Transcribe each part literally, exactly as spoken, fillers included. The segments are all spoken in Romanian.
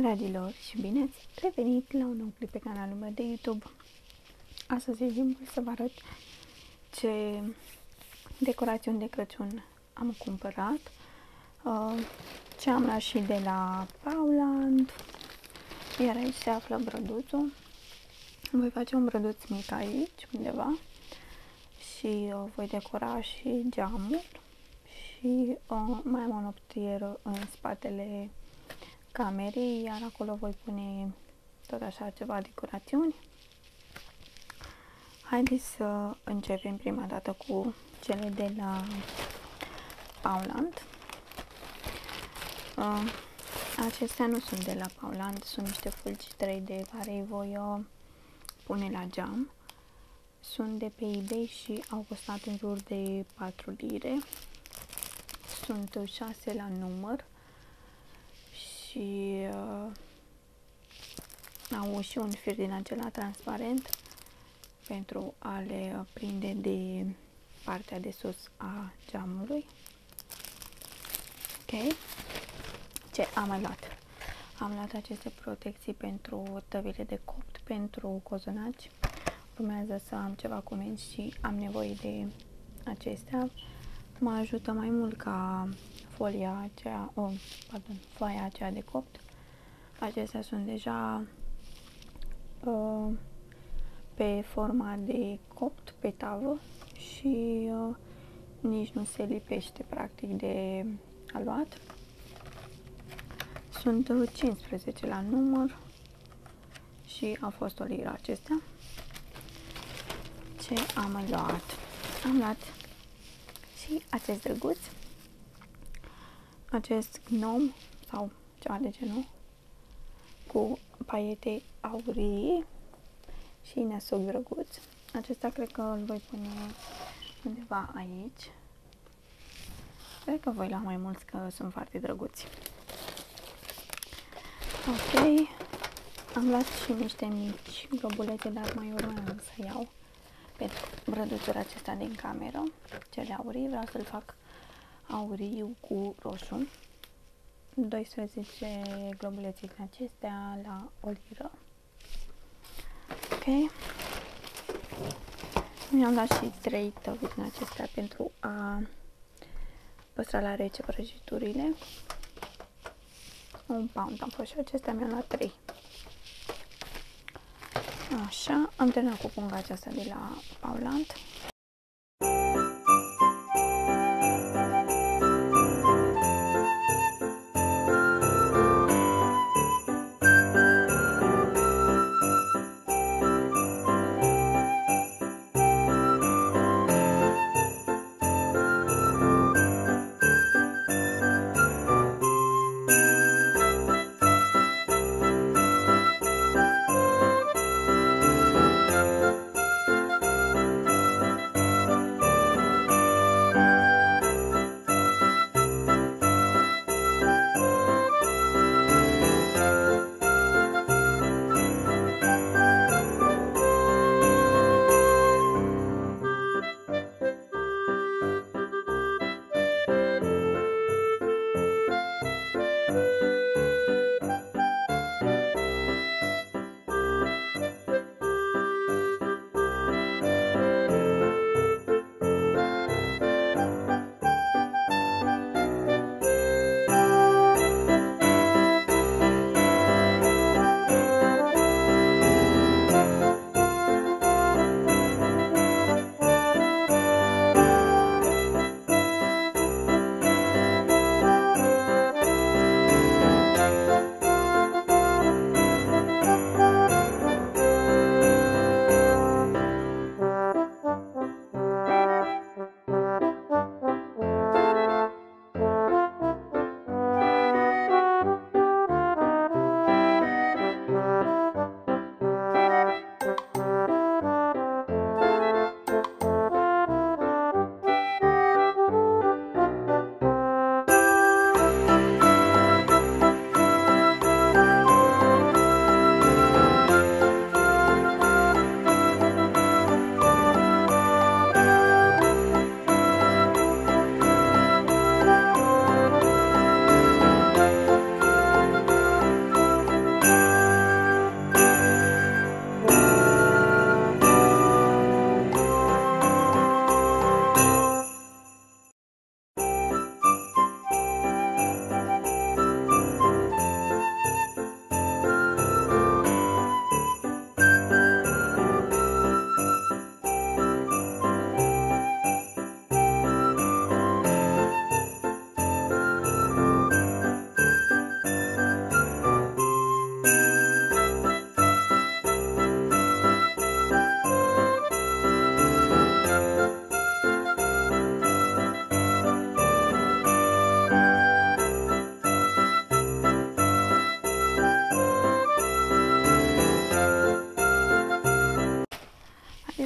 Dragilor, și bine ați revenit la un nou clip pe canalul meu de YouTube. Astăzi voi să vă arăt ce decorațiuni de Crăciun am cumpărat, ce am luat și de la Pauland, iar aici se află brăduțul. Voi face un brăduț mic aici, undeva, și voi decora și geamul și mai am o noptieră în spatele camerei, iar acolo voi pune tot așa ceva decorațiuni. Haideți să începem prima dată cu cele de la Pauland. Uh, acestea nu sunt de la Pauland, sunt niște fulgi trei D care îi voi uh, pune la geam. Sunt de pe eBay și au costat în jur de patru lire. Sunt șase la număr și uh, au și un fir din acela transparent pentru a le prinde de partea de sus a geamului. Ok. Ce am mai luat? Am luat aceste protecții pentru tăvile de copt, pentru cozonaci. Urmează să am ceva comenzi și am nevoie de acestea. Mă ajută mai mult ca folia aceea, oh, pardon, foaia aceea de copt. Acestea sunt deja uh, pe forma de copt pe tavă și uh, nici nu se lipește practic de aluat. Sunt cincisprezece la număr și a fost o liră acestea. Ce am mai luat? Am luat și acest drăguț, acest gnom sau ceva de genul, cu paiete aurii și nesuc drăguț. Acesta cred că îl voi pune undeva aici. Cred că voi lua mai mulți, că sunt foarte drăguți. Ok, am luat și niște mici globulețe, dar mai urmează să iau pentru brăduțul acesta din cameră, cele aurii. Vreau să-l fac auriu cu roșu. doisprezece globulețe din acestea la o liră. Ok. Mi-am luat și trei tăvi din acestea pentru a păstra la rece prăjiturile. Un pound am fost și acestea, mi-am luat trei. Așa, am terminat cu punga aceasta de la Pauland.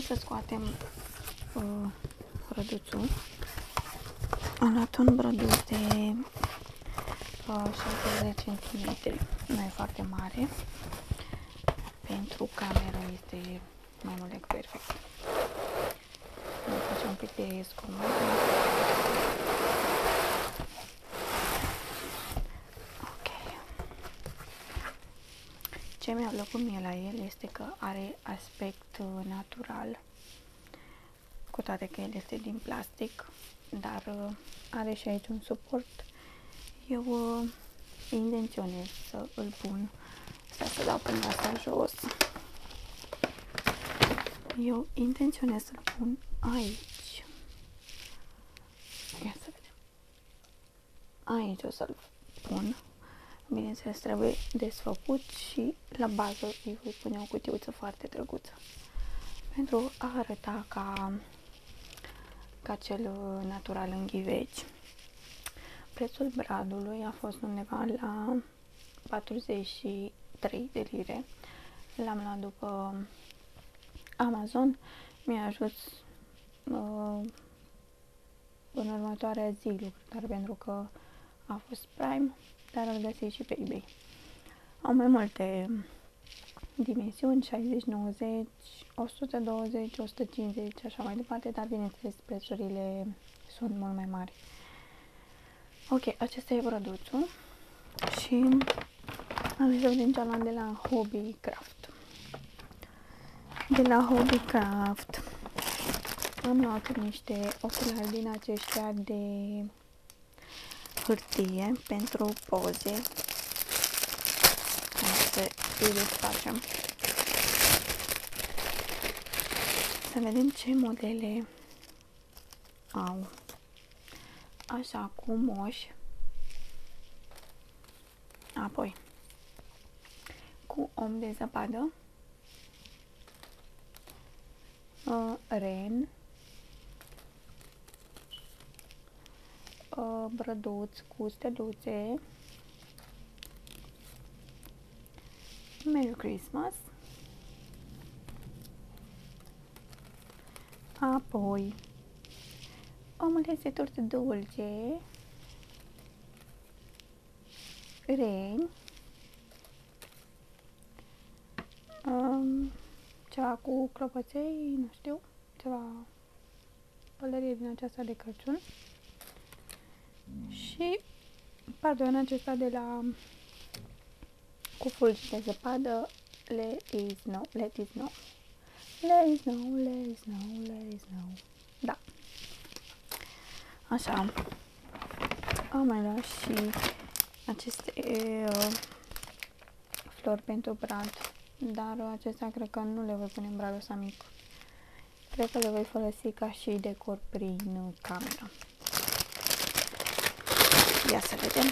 să scoatem uh, brăduțul. Am luat un brăduț de uh, șaizeci centimetri, nu e foarte mare. Pentru cameră este mai mult decât perfect. Îmi face un pic de zgomot. Ok. Ce mi-a plăcut mie la el este că are aspect natural, cu toate că el este din plastic, dar are și aici un suport. Eu uh, intenționez să îl pun, stai să dau până asta jos. Eu intenționez să-l pun aici. Ia să vedem. Aici o să-l pun. Bineînțeles, trebuie desfăcut și la bază îi voi pune o cutiuță foarte drăguță. Pentru a arăta ca, ca cel natural în ghiveci. Prețul bradului a fost undeva la patruzeci și trei de lire. L-am luat după Amazon. Mi-a ajuns uh, în următoarea zi lucrătoare pentru că a fost Prime, dar îl găsiți și pe eBay. Au mai multe dimensiuni, șaizeci, nouăzeci, o sută douăzeci, o sută cincizeci, așa mai departe, dar bineînțeles prețurile sunt mult mai mari. Ok, acesta e brăduțul și am să vedem cealaltă de la Hobbycraft. De la Hobbycraft am luat niște ochelari din aceștia de hârtie pentru poze. Să îi desfacem. Să vedem ce modele au. Așa, cu moși. Apoi, cu om de zăpadă. Uh, ren. Uh, brăduț cu steluțe. Merry Christmas. Apoi, omulețe torte dulce. Reni. Um, ceva cu clopoței, nu știu, ceva pălărie din aceasta de Crăciun. Și pardon, acesta de la cu fulgi de zăpadă, let it snow, let it snow, let it snow, let it snow, let it snow. Da. Așa. Am mai luat și aceste uh, flori pentru brad, dar acestea cred că nu le voi pune în bradul ăsta mic. Cred că le voi folosi ca și decor prin cameră. Ia să vedem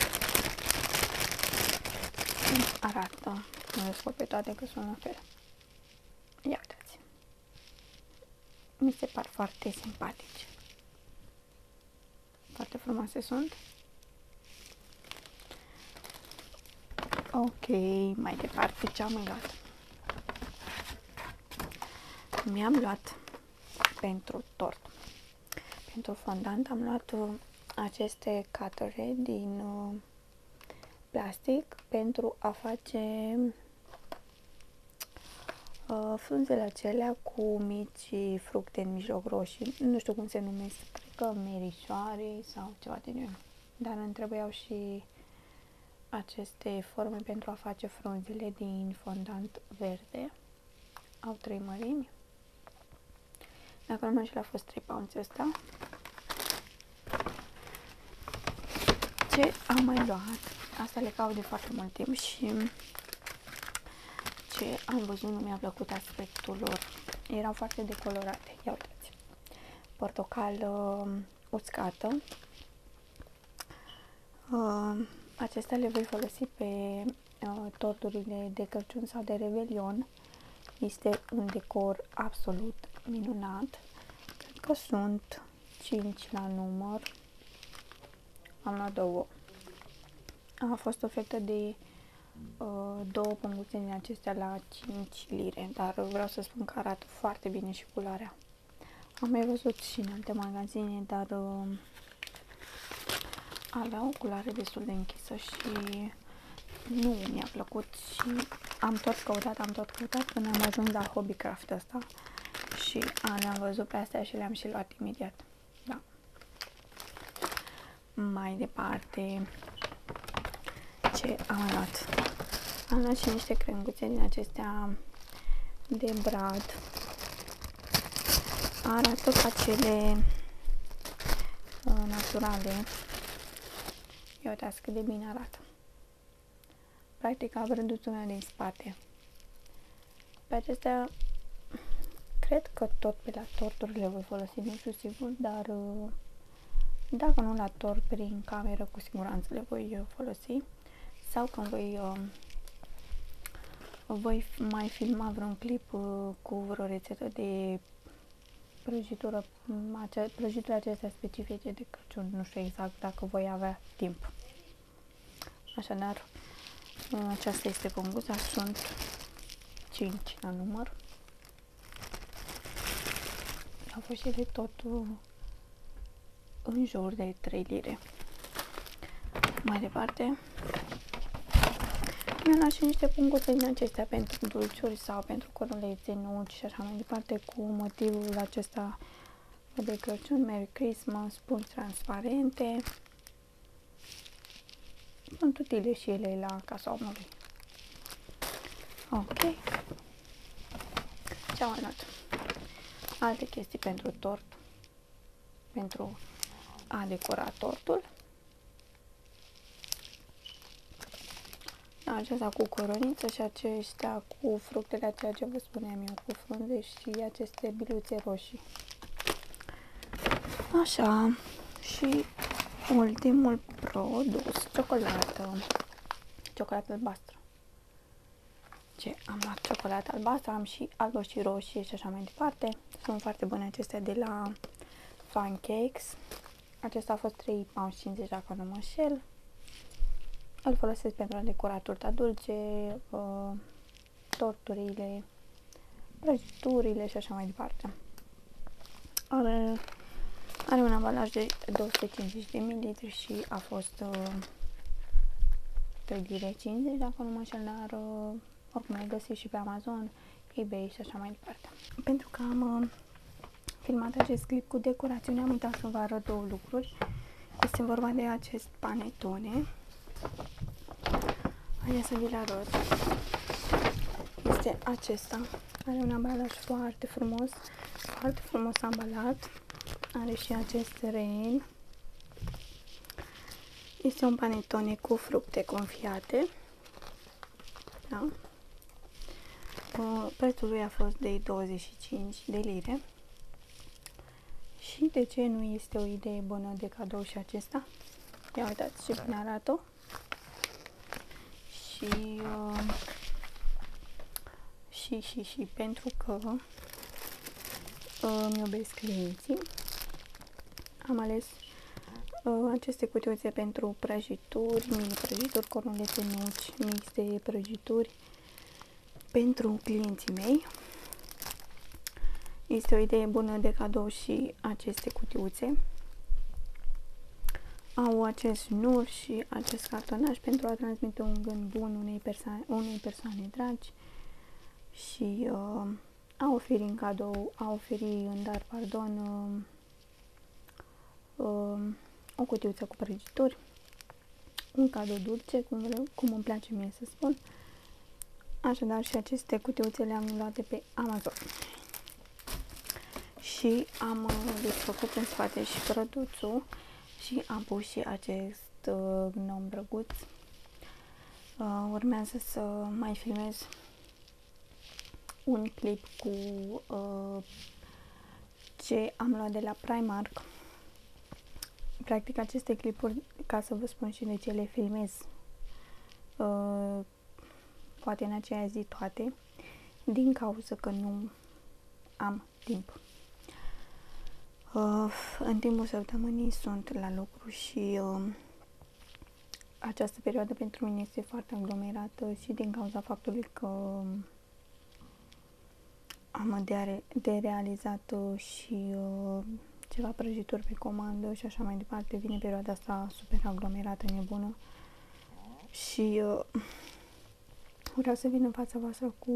cum arată. Nu le scot pe toate că sunt la fel. Ia uitați. Mi se par foarte simpatici. Foarte frumoase sunt. Ok, mai departe ce am mai luat? Mi-am luat pentru tort. Pentru fondant am luat uh, aceste cutere din uh, plastic pentru a face uh, frunzele acelea cu mici fructe în mijloc roșii. Nu știu cum se numesc, cred că merișoare sau ceva de genul. Dar îmi trebuiau și aceste forme pentru a face frunzele din fondant verde. Au trei mărimi. Dacă nu mă înșel, a fost trei pounds ăsta. Ce am mai luat? Asta le caut de foarte mult timp și ce am văzut nu mi-a plăcut aspectul lor. Erau foarte decolorate. Ia uitați. Portocală uscată. Uh, acestea le voi folosi pe uh, torturile de Crăciun sau de Revelion. Este un decor absolut minunat. Cred că sunt cinci la număr. Am luat două. A fost ofertă de uh, două punguțe din acestea la cinci lire, dar vreau să spun că arată foarte bine și culoarea. Am mai văzut și în alte magazine, dar uh, avea o culoare destul de închisă și nu mi-a plăcut și am tot căutat, am tot căutat până am ajuns la Hobbycraft ăsta și le-am văzut pe astea și le-am și luat imediat. Da. Mai departe, ce am luat? Am luat și niște crenguțe din acestea de brad. Arată ca cele uh, naturale. Ia uitați cât de bine arată. Practic a vârduțul meu din spate. Pe acestea cred că tot pe la torturi le voi folosi, nu știu sigur, dar uh, dacă nu la tort, prin cameră cu siguranță le voi folosi. Sau când voi, uh, voi mai filma vreun clip uh, cu vreo rețetă de prăjitură, ace prăjiturile acestea specifice de Crăciun. Nu știu exact dacă voi avea timp. Așadar, aceasta este punguța, sunt cinci la număr. Au fost și ele tot în jur de trei lire. Mai departe, mi-am luat și niște punguțe din acestea pentru dulciuri sau pentru corulețe, nuci și așa mai departe, cu motivul acesta de Crăciun, Merry Christmas, pungi transparente. Sunt utile și ele la casa omului. Ok. Ce-am mai luat? Alte chestii pentru tort, pentru a decora tortul. Acesta cu coroniță și aceștia cu fructele, ceea ce vă spuneam eu, cu frunze și aceste biluțe roșii. Așa. Și ultimul produs, ciocolată. Ciocolată albastră. Ce am luat? Ciocolată albastră, am și albă și roșie și așa mai departe. Sunt foarte bune acestea de la Fun Cakes. Acesta a fost trei pauni cincizeci dacă nu mă înșel. Îl folosesc pentru a decora turta dulce, uh, torturile, prăjiturile și așa mai departe. Are, are un ambalaj de două sute cincizeci de mililitri și a fost uh, trei lire cincizeci dacă nu mă înșel, dar uh, oricum le găsiți și pe Amazon, eBay și așa mai departe. Pentru că am uh, filmat acest clip cu decorațiune, am uitat să vă arăt două lucruri. Este vorba de acest panetone. Haideți să vi-l arăt. Este acesta. Are un ambalaj foarte frumos, foarte frumos ambalat. Are și acest ren. Este un panetone cu fructe confiate. Da? Prețul lui a fost de douăzeci și cinci de lire. Și de ce nu este o idee bună de cadou și acesta? Ia uitați ce bine arată. Și, uh, și, și, și pentru că uh, îmi iubesc clienții, am ales uh, aceste cutiuțe pentru prăjituri, mini prăjituri, cornulețe, nuci, mix de prăjituri pentru clienții mei. Este o idee bună de cadou și aceste cutiuțe. Au acest nur și acest cartonaj pentru a transmite un gând bun unei persoane, unei persoane dragi și uh, a oferi în cadou, a oferi în dar, pardon, uh, uh, o cutiuță cu prăjituri, un cadou dulce, cum, vreau, cum îmi place mie să spun. Așadar, și aceste cutiuțe le-am luat de pe Amazon. Și am uh, desfăcut în spate și prăduțul și am pus și acest uh, gnom drăguț. Uh, urmează să mai filmez un clip cu uh, ce am luat de la Primark. Practic aceste clipuri, ca să vă spun și de ce le filmez, uh, poate în aceea zi toate, din cauza că nu am timp. Uh, în timpul săptămânii sunt la lucru și uh, această perioadă pentru mine este foarte aglomerată și din cauza faptului că am de, de realizat și uh, ceva prăjituri pe comandă și așa mai departe. Vine perioada asta super aglomerată, nebună. Și uh, vreau să vin în fața voastră cu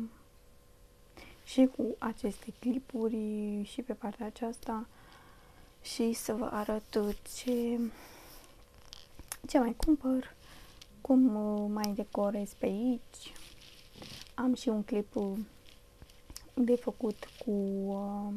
și cu aceste clipuri și pe partea aceasta și să vă arăt ce, ce mai cumpăr, cum mai decorez pe aici. Am și un clip de făcut cu uh,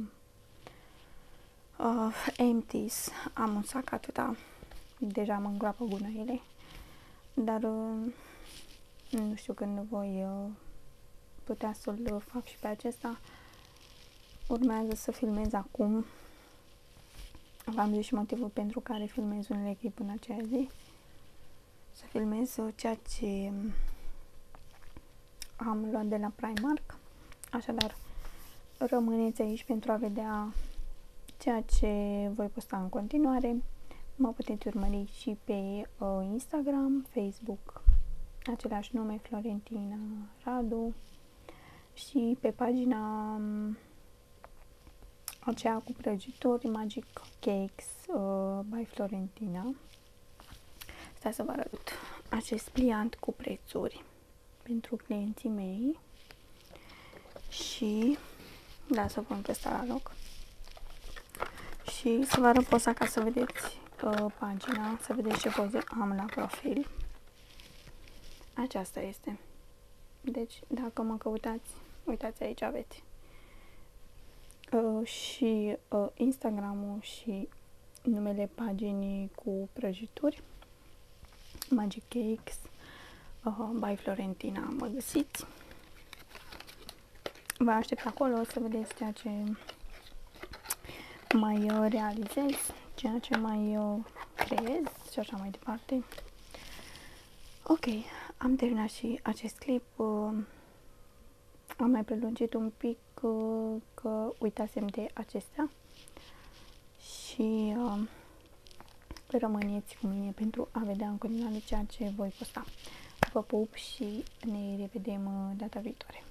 uh, empties. Am un sac atâta, deja mă îngroapă gunoaiele, dar uh, nu știu când voi uh, putea să-l fac și pe acesta. Urmează să filmez acum. V-am zis și motivul pentru care filmez unele clip în aceea zi. Să filmez ceea ce am luat de la Primark. Așadar, rămâneți aici pentru a vedea ceea ce voi posta în continuare. Mă puteți urmări și pe uh, Instagram, Facebook, același nume, Florentina Radu, și pe pagina um, aceea cu prăjituri, Magic Cakes uh, by Florentina. Stai să vă arăt acest pliant cu prețuri pentru clienții mei și da, să pun pe ăsta la loc și să vă arăt poza ca să vedeți uh, pagina, să vedeți ce poze am la profil. Aceasta este. Deci, dacă mă căutați, uitați, aici aveți uh, și uh, Instagram-ul și numele paginii cu prăjituri, Magic Cakes uh, by Florentina. Mă găsiți. Vă aștept acolo să vedeți ceea ce mai uh, realizez, ceea ce mai uh, creez și așa mai departe. Ok, am terminat și acest clip. Uh, am mai prelungit un pic uh, că uitasem de acestea și uh, rămâneți cu mine pentru a vedea în continuare ceea ce voi posta. Vă pup și ne revedem uh, data viitoare.